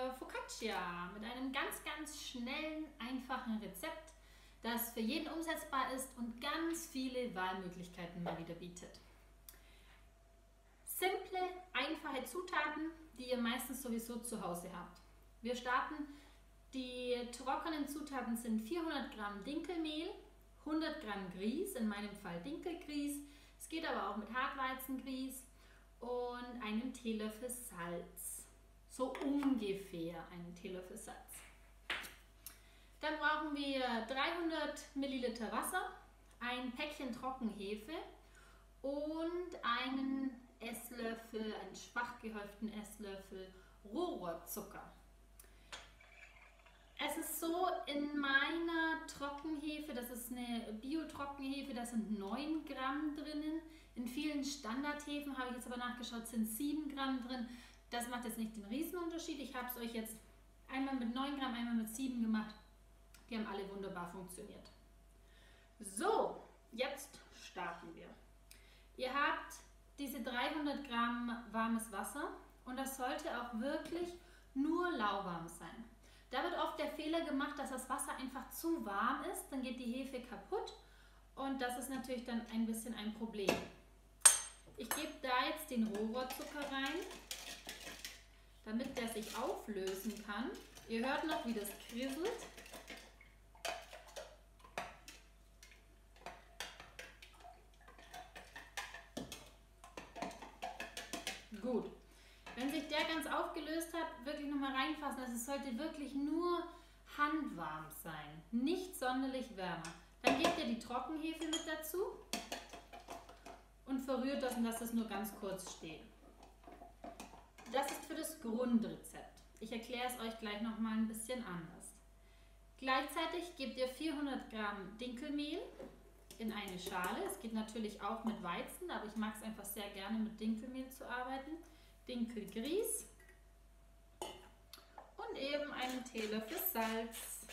wir Focaccia mit einem ganz, ganz schnellen, einfachen Rezept, das für jeden umsetzbar ist und ganz viele Wahlmöglichkeiten mal wieder bietet. Simple, einfache Zutaten, die ihr meistens sowieso zu Hause habt. Wir starten, die trockenen Zutaten sind 400 Gramm Dinkelmehl, 100 Gramm Grieß, in meinem Fall Dinkelgrieß. Es geht aber auch mit Hartweizengrieß und einem Teelöffel Salz. So ungefähr einen Teelöffel Salz. Dann brauchen wir 300 Milliliter Wasser, ein Päckchen Trockenhefe und einen Esslöffel, einen schwach gehäuften Esslöffel Rohrzucker. Es ist so, in meiner Trockenhefe, das ist eine Bio-Trockenhefe, da sind 9 Gramm drinnen. In vielen Standardhefen, habe ich jetzt aber nachgeschaut, sind 7 Gramm drin. Das macht jetzt nicht den Riesenunterschied. Ich habe es euch jetzt einmal mit 9 Gramm, einmal mit 7 gemacht. Die haben alle wunderbar funktioniert. So, jetzt starten wir. Ihr habt diese 300 Gramm warmes Wasser und das sollte auch wirklich nur lauwarm sein. Da wird oft der Fehler gemacht, dass das Wasser einfach zu warm ist, dann geht die Hefe kaputt und das ist natürlich dann ein bisschen ein Problem. Ich gebe da jetzt den Rohrzucker rein, damit der sich auflösen kann. Ihr hört noch, wie das krisselt. Gut. Wenn sich der ganz aufgelöst hat, wirklich nochmal reinfassen. Also es sollte wirklich nur handwarm sein, nicht sonderlich wärmer. Dann gebt ihr die Trockenhefe mit dazu und verrührt das und lasst es nur ganz kurz stehen. Das ist für das Grundrezept. Ich erkläre es euch gleich nochmal ein bisschen anders. Gleichzeitig gebt ihr 400 Gramm Dinkelmehl in eine Schale. Es geht natürlich auch mit Weizen, aber ich mag es einfach sehr gerne mit Dinkelmehl zu arbeiten. Dinkelgrieß und eben einen Teelöffel Salz.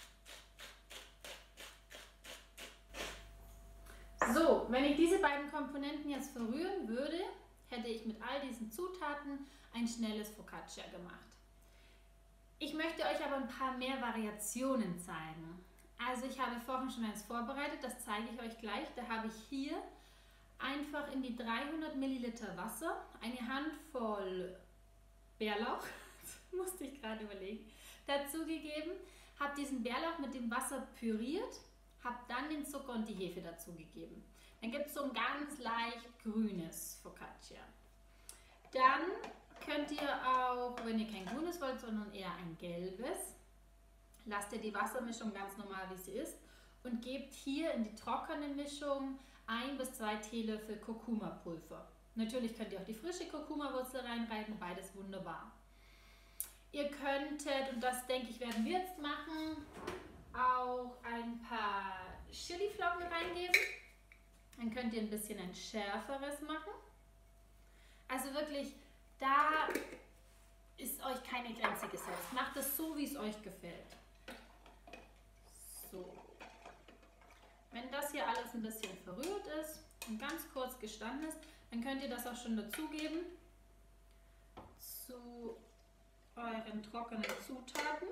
So, wenn ich diese beiden Komponenten jetzt verrühren würde, hätte ich mit all diesen Zutaten ein schnelles Focaccia gemacht. Ich möchte euch aber ein paar mehr Variationen zeigen. Also ich habe vorhin schon eins vorbereitet, das zeige ich euch gleich. Da habe ich hier einfach in die 300 Milliliter Wasser eine Handvoll Bärlauch, das musste ich gerade überlegen, dazugegeben, habe diesen Bärlauch mit dem Wasser püriert, habe dann den Zucker und die Hefe dazugegeben. Dann gibt es so ein ganz leicht grünes Focaccia. Dann könnt ihr auch, wenn ihr kein grünes wollt, sondern eher ein gelbes, lasst ihr die Wassermischung ganz normal, wie sie ist, und gebt hier in die trockene Mischung 1 bis 2 Teelöffel Kurkuma-Pulver. Natürlich könnt ihr auch die frische Kurkuma-Wurzel reinreiben, beides wunderbar. Ihr könntet, und das denke ich werden wir jetzt machen, auch ein paar Chiliflocken reingeben. Dann könnt ihr ein bisschen ein schärferes machen. Also wirklich, da ist euch keine Grenze gesetzt. Macht es so, wie es euch gefällt. So. Wenn das hier alles ein bisschen verrührt ist und ganz kurz gestanden ist, dann könnt ihr das auch schon dazugeben zu euren trockenen Zutaten.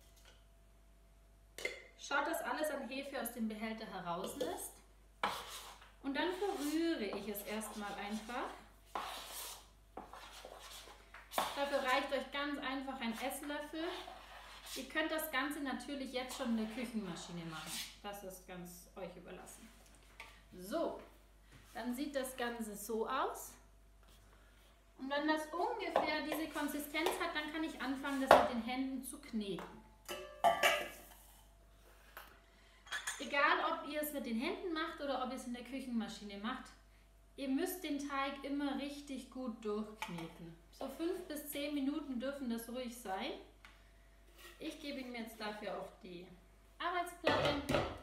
Schaut, dass alles an Hefe aus dem Behälter heraus ist. Und dann verrühre ich es erstmal einfach. Dafür reicht euch ganz einfach ein Esslöffel. Ihr könnt das Ganze natürlich jetzt schon in der Küchenmaschine machen. Das ist ganz euch überlassen. So, dann sieht das Ganze so aus. Und wenn das ungefähr diese Konsistenz hat, dann kann ich anfangen, das mit den Händen zu kneten. Egal, ob ihr es mit den Händen macht oder ob ihr es in der Küchenmaschine macht, ihr müsst den Teig immer richtig gut durchkneten. So 5 bis 10 Minuten dürfen das ruhig sein. Ich gebe ihn jetzt dafür auf die Arbeitsplatte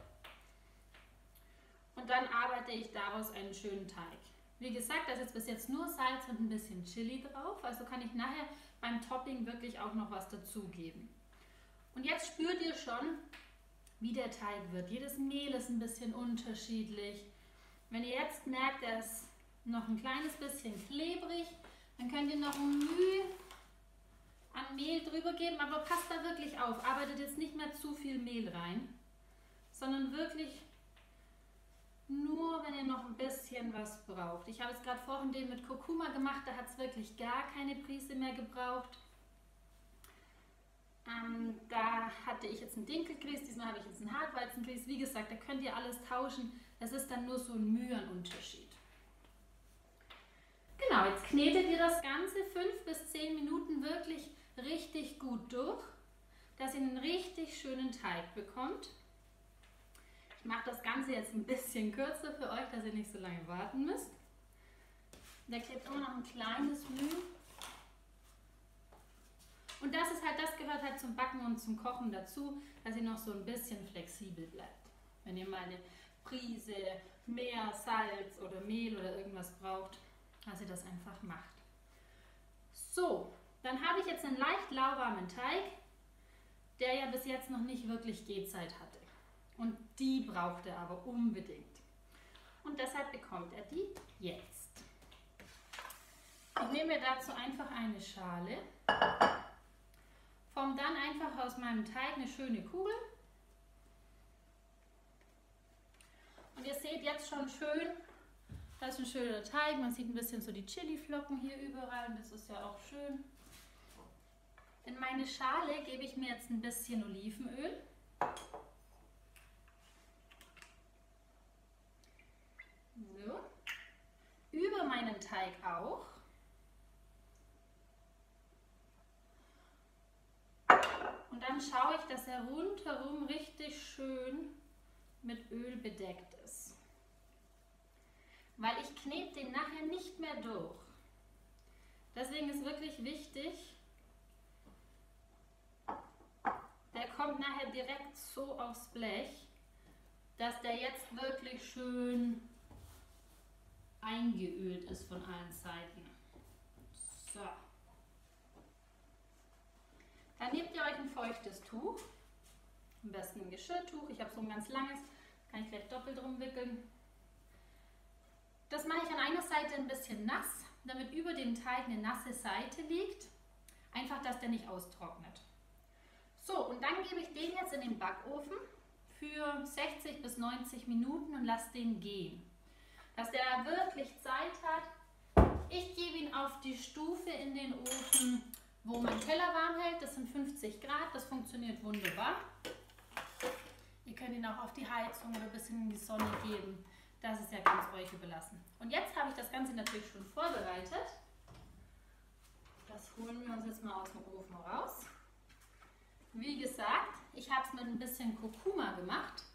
und dann arbeite ich daraus einen schönen Teig. Wie gesagt, da ist jetzt bis jetzt nur Salz und ein bisschen Chili drauf, also kann ich nachher beim Topping wirklich auch noch was dazugeben. Und jetzt spürt ihr schon, wie der Teig wird. Jedes Mehl ist ein bisschen unterschiedlich. Wenn ihr jetzt merkt, er ist noch ein kleines bisschen klebrig, dann könnt ihr noch ein Müh an Mehl drüber geben, aber passt da wirklich auf. Arbeitet jetzt nicht mehr zu viel Mehl rein, sondern wirklich nur, wenn ihr noch ein bisschen was braucht. Ich habe jetzt gerade vorhin den mit Kurkuma gemacht, da hat es wirklich gar keine Prise mehr gebraucht. Da hatte ich jetzt ein Dinkelgrieß, diesmal habe ich jetzt ein Hartweizengrieß. Wie gesagt, da könnt ihr alles tauschen. Das ist dann nur so ein Mühenunterschied. Genau, jetzt knetet ihr das Ganze 5 bis 10 Minuten wirklich richtig gut durch, dass ihr einen richtig schönen Teig bekommt. Ich mache das Ganze jetzt ein bisschen kürzer für euch, dass ihr nicht so lange warten müsst. Da klebt immer noch ein kleines Müh. Und das ist halt, das gehört halt zum Backen und zum Kochen dazu, dass ihr noch so ein bisschen flexibel bleibt. Wenn ihr mal eine Prise mehr Salz oder Mehl oder irgendwas braucht, dass ihr das einfach macht. So, dann habe ich jetzt einen leicht lauwarmen Teig, der ja bis jetzt noch nicht wirklich Gehzeit hatte. Und die braucht er aber unbedingt. Und deshalb bekommt er die jetzt. Ich nehme mir dazu einfach eine Schale, forme dann einfach aus meinem Teig eine schöne Kugel. Und ihr seht jetzt schon schön, das ist ein schöner Teig. Man sieht ein bisschen so die Chiliflocken hier überall und das ist ja auch schön. In meine Schale gebe ich mir jetzt ein bisschen Olivenöl. So. Über meinen Teig auch. Und dann schaue ich, dass er rundherum richtig schön mit Öl bedeckt ist. Weil ich knete den nachher nicht mehr durch. Deswegen ist wirklich wichtig, der kommt nachher direkt so aufs Blech, dass der jetzt wirklich schön eingeölt ist von allen Seiten. So. Dann nehmt ihr euch ein feuchtes Tuch, am besten ein Geschirrtuch. Ich habe so ein ganz langes, kann ich gleich doppelt drum wickeln. Das mache ich an einer Seite ein bisschen nass, damit über dem Teig eine nasse Seite liegt. Einfach, dass der nicht austrocknet. So, und dann gebe ich den jetzt in den Backofen für 60 bis 90 Minuten und lasse den gehen. Dass der da wirklich Zeit hat. Ich gebe ihn auf die Stufe in den Ofen, wo mein Teller warm hält. Das sind 50 Grad, das funktioniert wunderbar. Ihr könnt ihn auch auf die Heizung oder ein bisschen in die Sonne geben. Das ist ja ganz euch überlassen. Und jetzt habe ich das Ganze natürlich schon vorbereitet. Das holen wir uns jetzt mal aus dem Ofen raus. Wie gesagt, ich habe es mit ein bisschen Kurkuma gemacht.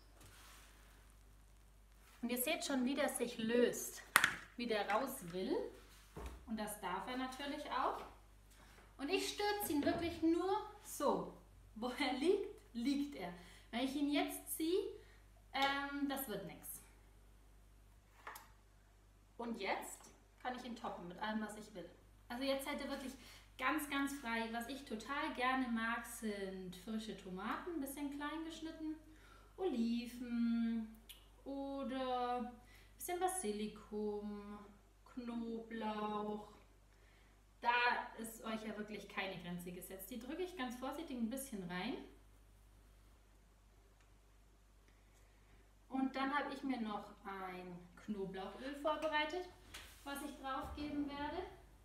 Und ihr seht schon, wie der sich löst, wie der raus will. Und das darf er natürlich auch. Und ich stürze ihn wirklich nur so. Wo er liegt, liegt er. Wenn ich ihn jetzt ziehe, das wird nichts. Und jetzt kann ich ihn toppen mit allem, was ich will. Also jetzt seid ihr wirklich ganz, ganz frei. Was ich total gerne mag, sind frische Tomaten, ein bisschen klein geschnitten, Oliven oder ein bisschen Basilikum, Knoblauch. Da ist euch ja wirklich keine Grenze gesetzt. Die drücke ich ganz vorsichtig ein bisschen rein. Und dann habe ich mir noch ein Knoblauchöl vorbereitet, was ich drauf geben werde.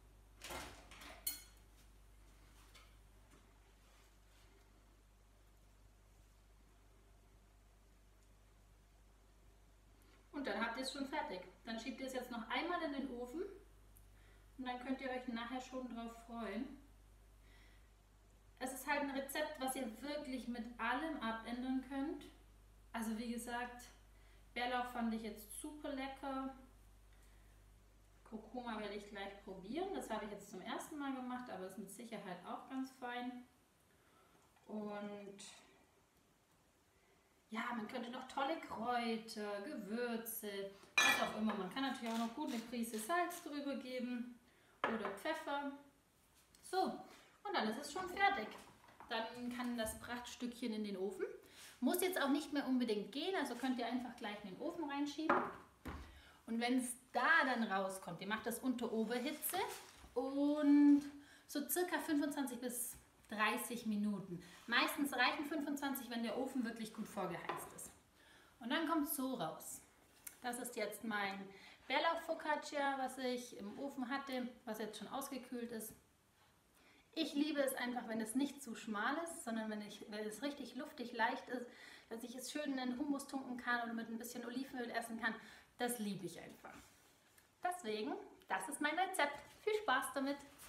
Und dann habt ihr es schon fertig. Dann schiebt ihr es jetzt noch einmal in den Ofen und dann könnt ihr euch nachher schon drauf freuen. Es ist halt ein Rezept, was ihr wirklich mit allem abändern könnt. Also wie gesagt, Bärlauch fand ich jetzt super lecker. Kurkuma werde ich gleich probieren. Das habe ich jetzt zum ersten Mal gemacht, aber ist mit Sicherheit auch ganz fein. Und ja, man könnte noch tolle Kräuter, Gewürze, was auch immer. Man kann natürlich auch noch gut eine Prise Salz drüber geben oder Pfeffer. So, und dann ist es schon fertig. Dann kann das Prachtstückchen in den Ofen. Muss jetzt auch nicht mehr unbedingt gehen, also könnt ihr einfach gleich in den Ofen reinschieben. Und wenn es da dann rauskommt, ihr macht das unter Oberhitze und so circa 25 bis 30 Minuten. Meistens reichen 25, wenn der Ofen wirklich gut vorgeheizt ist. Und dann kommt es so raus. Das ist jetzt mein Bärlauch-Focaccia, was ich im Ofen hatte, was jetzt schon ausgekühlt ist. Ich liebe es einfach, wenn es nicht zu schmal ist, sondern wenn es richtig luftig leicht ist, dass ich es schön in den Hummus tunken kann oder mit ein bisschen Olivenöl essen kann. Das liebe ich einfach. Deswegen, das ist mein Rezept. Viel Spaß damit!